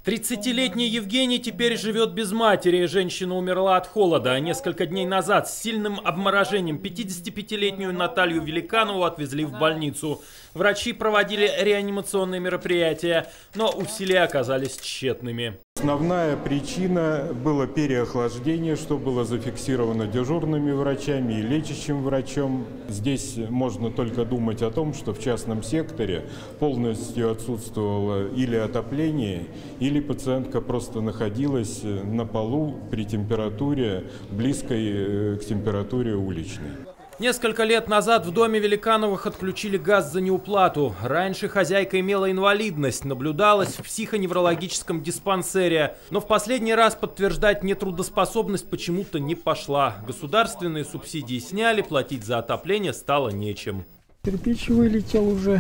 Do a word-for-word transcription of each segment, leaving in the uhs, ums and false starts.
тридцатилетний Евгений теперь живет без матери. Женщина умерла от холода. Несколько дней назад с сильным обморожением пятидесятипятилетнюю Наталью Великанову отвезли в больницу. Врачи проводили реанимационные мероприятия, но усилия оказались тщетными. Основная причина было переохлаждение, что было зафиксировано дежурными врачами и лечащим врачом. Здесь можно только думать о том, что в частном секторе полностью отсутствовало или отопление, или пациентка просто находилась на полу при температуре, близкой к температуре уличной. Несколько лет назад в доме Великановых отключили газ за неуплату. Раньше хозяйка имела инвалидность, наблюдалась в психоневрологическом диспансере. Но в последний раз подтверждать нетрудоспособность почему-то не пошла. Государственные субсидии сняли, платить за отопление стало нечем. Кирпич вылетел уже.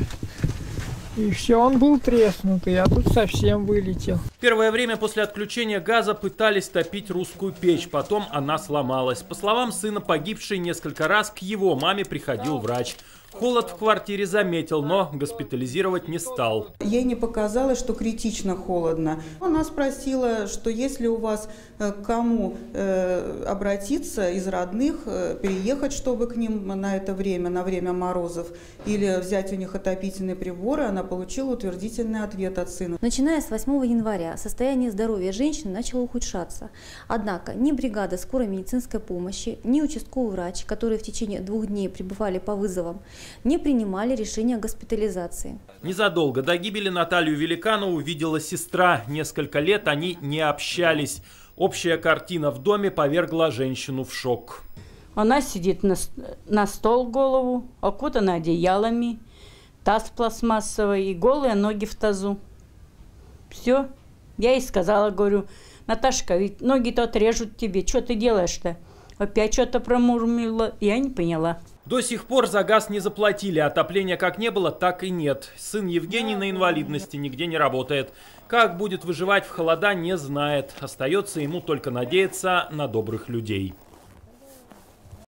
И все, он был треснутый, а тут совсем вылетел. Первое время после отключения газа пытались топить русскую печь, потом она сломалась. По словам сына погибшей, несколько раз к его маме приходил врач. Холод в квартире заметил, но госпитализировать не стал. Ей не показалось, что критично холодно. Она спросила, что если у вас к кому э, обратиться из родных, э, переехать, чтобы к ним на это время, на время морозов, или взять у них отопительные приборы, она получила утвердительный ответ от сына. Начиная с восьмого января состояние здоровья женщины начало ухудшаться. Однако ни бригада скорой медицинской помощи, ни участковый врач, которые в течение двух дней пребывали по вызовам, не принимали решения о госпитализации. Незадолго до гибели Наталью Великанову видела сестра. Несколько лет они не общались. Общая картина в доме повергла женщину в шок. Она сидит на, на стол голову, окутана одеялами, таз пластмассовый и голые ноги в тазу. Все. Я ей сказала, говорю, Наташка, ведь ноги-то отрежут тебе, что ты делаешь-то? Опять что-то промурмила, я не поняла. До сих пор за газ не заплатили, отопления как не было, так и нет. Сын Евгений на инвалидности, нигде не работает. Как будет выживать в холода, не знает. Остается ему только надеяться на добрых людей.